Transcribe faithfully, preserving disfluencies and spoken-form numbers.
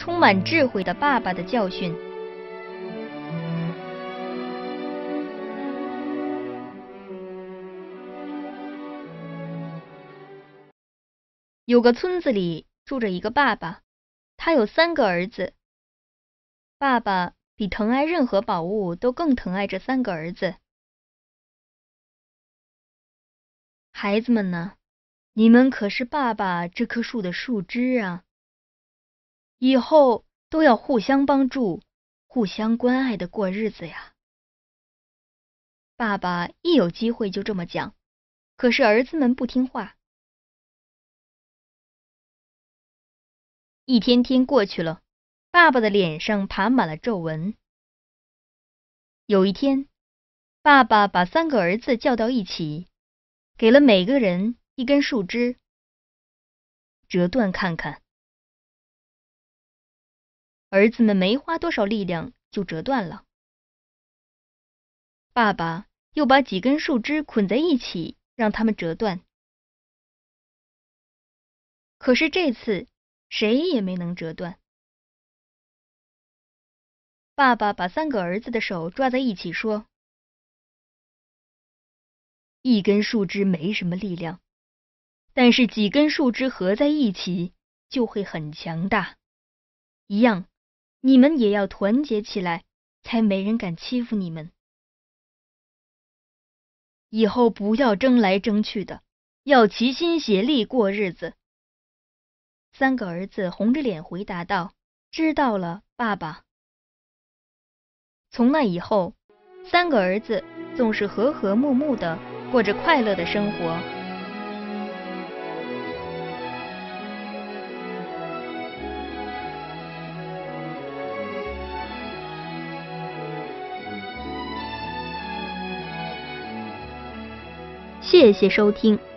充满智慧的爸爸的教训。有个村子里住着一个爸爸，他有三个儿子。爸爸比疼爱任何宝物都更疼爱这三个儿子。孩子们呢，你们可是爸爸这棵树的树枝啊，以后都要互相帮助，互相关爱的过日子呀。爸爸一有机会就这么讲，可是儿子们不听话。一天天过去了，爸爸的脸上爬满了皱纹。有一天，爸爸把三个儿子叫到一起，给了每个人一根树枝，折断看看。儿子们没花多少力量就折断了。爸爸又把几根树枝捆在一起，让它们折断。可是这次谁也没能折断。爸爸把三个儿子的手抓在一起说：一根树枝没什么力量，但是几根树枝合在一起就会很强大。一样，你们也要团结起来，才没人敢欺负你们。以后不要争来争去的，要齐心协力过日子。三个儿子红着脸回答道：知道了，爸爸。从那以后，三个儿子总是和和睦睦的过着快乐的生活。谢谢收听。